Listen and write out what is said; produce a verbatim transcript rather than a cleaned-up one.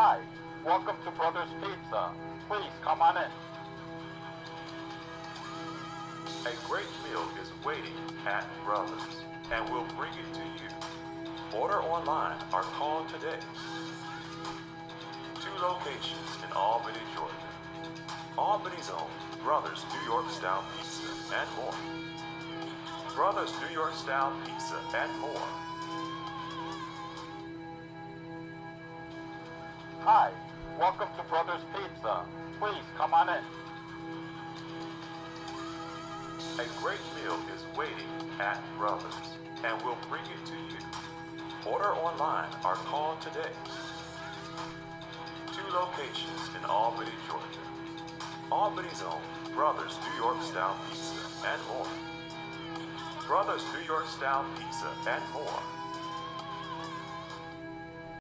Hi, welcome to Brothers Pizza. Please come on in. A great meal is waiting at Brothers, and we'll bring it to you. Order online or call today. Two locations in Albany, Georgia. Albany's own Brothers New York Style Pizza and more. Brothers New York Style Pizza and more. Hi, welcome to Brothers Pizza. Please come on in. A great meal is waiting at Brothers, and we'll bring it to you. Order online or call today. Two locations in Albany, Georgia. Albany's own Brothers New York Style Pizza and more. Brothers New York Style Pizza and more.